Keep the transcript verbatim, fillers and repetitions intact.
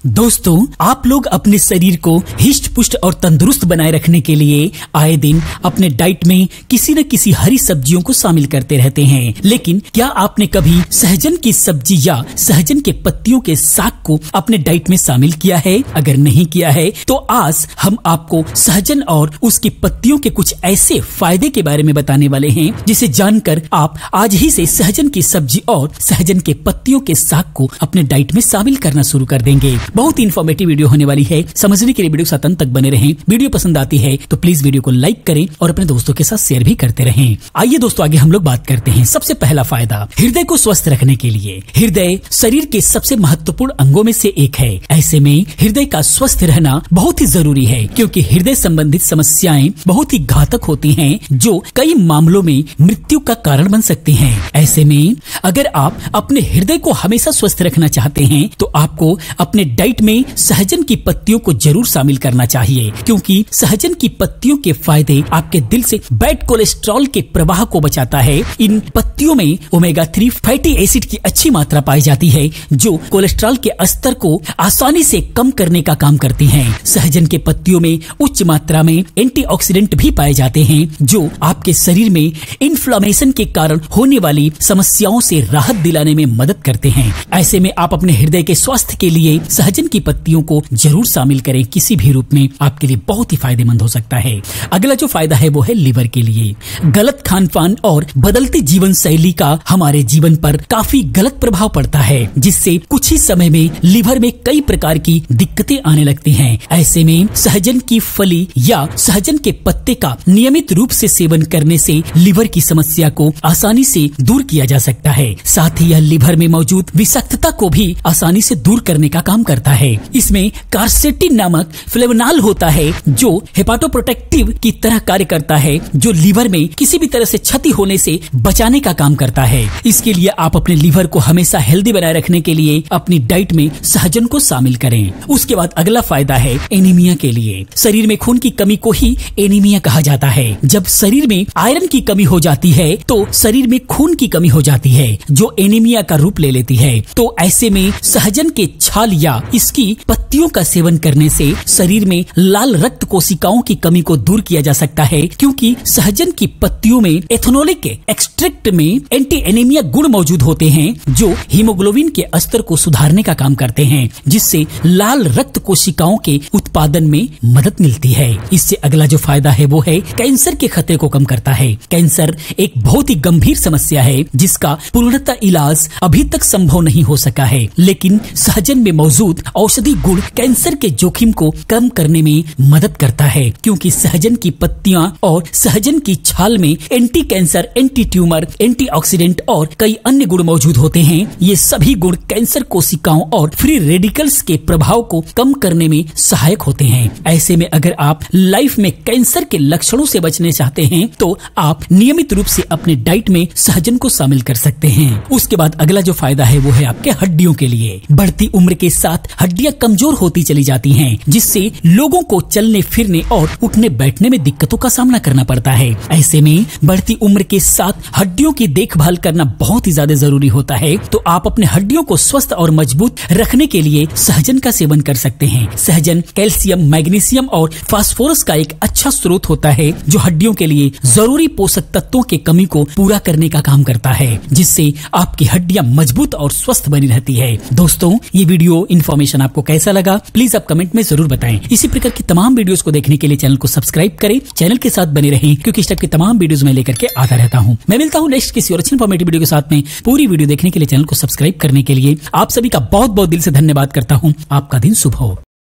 दोस्तों, आप लोग अपने शरीर को हिष्ट पुष्ट और तंदुरुस्त बनाए रखने के लिए आए दिन अपने डाइट में किसी न किसी हरी सब्जियों को शामिल करते रहते हैं। लेकिन क्या आपने कभी सहजन की सब्जी या सहजन के पत्तियों के साग को अपने डाइट में शामिल किया है? अगर नहीं किया है तो आज हम आपको सहजन और उसकी पत्तियों के कुछ ऐसे फायदे के बारे में बताने वाले हैं जिसे जानकर आप आज ही से सहजन की सब्जी और सहजन के पत्तियों के साग को अपने डाइट में शामिल करना शुरू कर देंगे। बहुत ही इन्फॉर्मेटिव वीडियो होने वाली है। समझने के लिए वीडियो के साथ अंत तक बने रहें। वीडियो पसंद आती है तो प्लीज वीडियो को लाइक करें और अपने दोस्तों के साथ शेयर भी करते रहें। आइए दोस्तों, आगे हम लोग बात करते हैं। सबसे पहला फायदा, हृदय को स्वस्थ रखने के लिए। हृदय शरीर के सबसे महत्वपूर्ण अंगों में से एक है। ऐसे में हृदय का स्वस्थ रहना बहुत ही जरूरी है, क्योंकि हृदय संबंधित समस्याएं बहुत ही घातक होती हैं, जो कई मामलों में मृत्यु का कारण बन सकती हैं। ऐसे में अगर आप अपने हृदय को हमेशा स्वस्थ रखना चाहते हैं तो आपको अपने डाइट में सहजन की पत्तियों को जरूर शामिल करना चाहिए, क्योंकि सहजन की पत्तियों के फायदे आपके दिल से बैड कोलेस्ट्रॉल के प्रवाह को बचाता है। इन पत्तियों में ओमेगा थ्री फैटी एसिड की अच्छी मात्रा पाई जाती है, जो कोलेस्ट्रॉल के स्तर को आसानी से कम करने का काम करती हैं। सहजन के पत्तियों में उच्च मात्रा में एंटीऑक्सीडेंट भी पाए जाते हैं, जो आपके शरीर में इन्फ्लेमेशन के कारण होने वाली समस्याओं से राहत दिलाने में मदद करते हैं। ऐसे में आप अपने हृदय के स्वास्थ्य के लिए सहजन की पत्तियों को जरूर शामिल करें। किसी भी रूप में आपके लिए बहुत ही फायदेमंद हो सकता है। अगला जो फायदा है वो है लिवर के लिए। गलत खान पान और बदलती जीवन शैली का हमारे जीवन पर काफी गलत प्रभाव पड़ता है, जिससे कुछ ही समय में लिवर में कई प्रकार की दिक्कतें आने लगती हैं। ऐसे में सहजन की फली या सहजन के पत्ते का नियमित रूप से सेवन करने से लिवर की समस्या को आसानी से दूर किया जा सकता है। साथ ही यह लिवर में मौजूद विषाक्तता को भी आसानी से दूर करने का काम करता है। इसमें कार्सेटिन नामक फ्लेवोनॉल होता है, जो हेपाटोप्रोटेक्टिव की तरह कार्य करता है, जो लिवर में किसी भी तरह से क्षति होने से बचाने का काम करता है। इसके लिए आप अपने लिवर को हमेशा हेल्दी बनाए रखने के लिए अपनी डाइट में सहजन को शामिल करें। उसके बाद अगला फायदा है एनीमिया के लिए। शरीर में खून की कमी को ही एनीमिया कहा जाता है। जब शरीर में आयरन की कमी हो जाती है तो शरीर में खून की कमी हो जाती है, जो एनीमिया का रूप ले लेती है। तो ऐसे में सहजन के छाल या इसकी पत्तियों का सेवन करने से शरीर में लाल रक्त कोशिकाओं की कमी को दूर किया जा सकता है, क्योंकि सहजन की पत्तियों में एथेनोलिक एक्सट्रैक्ट में एंटी एनीमिया गुण मौजूद होते हैं, जो हीमोग्लोबिन के स्तर को सुधारने का काम करते हैं, जिससे लाल रक्त कोशिकाओं के उत्पादन में मदद मिलती है। इससे अगला जो फायदा है वो है कैंसर के खतरे को कम करता है। कैंसर एक बहुत ही गंभीर समस्या है, जिसका पूर्णतः इलाज अभी तक संभव नहीं हो सका है, लेकिन सहजन में मौजूद औषधि गुण कैंसर के जोखिम को कम करने में मदद करता है, क्योंकि सहजन की पत्तियां और सहजन की छाल में anti cancer, anti tumour, antioxidant और कई अन्य गुण मौजूद होते हैं। ये सभी गुण कैंसर कोशिकाओं और फ्री रेडिकल्स के प्रभाव को कम करने में सहायक होते हैं। ऐसे में अगर आप लाइफ में कैंसर के लक्षणों से बचने चाहते हैं तो आप नियमित रूप से अपने डाइट में सहजन को शामिल कर सकते हैं। उसके बाद अगला जो फायदा है वो है आपके हड्डियों के लिए। बढ़ती उम्र के साथ हड्डियां कमजोर होती चली जाती हैं, जिससे लोगों को चलने फिरने और उठने बैठने में दिक्कतों का सामना करना पड़ता है। ऐसे में बढ़ती उम्र के साथ हड्डियों की देखभाल करना बहुत ही ज्यादा जरूरी होता है। तो आप अपने हड्डियों को स्वस्थ और मजबूत रखने के लिए सहजन का सेवन कर सकते हैं। सहजन कैल्शियम, मैग्नीशियम और फास्फोरस का एक अच्छा स्रोत होता है, जो हड्डियों के लिए जरूरी पोषक तत्वों की कमी को पूरा करने का काम करता है, जिससे आपकी हड्डियां मजबूत और स्वस्थ बनी रहती है। दोस्तों, ये वीडियो इन्फॉर्मेशन आपको कैसा लगा प्लीज आप कमेंट में जरूर बताएं। इसी प्रकार की तमाम वीडियोस को देखने के लिए चैनल को सब्सक्राइब करें, चैनल के साथ बने रहें, क्योंकि इस टाइप की तमाम वीडियोस मैं लेकर के आता रहता हूं। मैं मिलता हूं नेक्स्ट किसी और अच्छी इन्फॉर्मेटिव वीडियो के साथ में। पूरी वीडियो देखने के लिए चैनल को सब्सक्राइब करने के लिए आप सभी का बहुत बहुत दिल से धन्यवाद करता हूं। आपका दिन शुभ हो।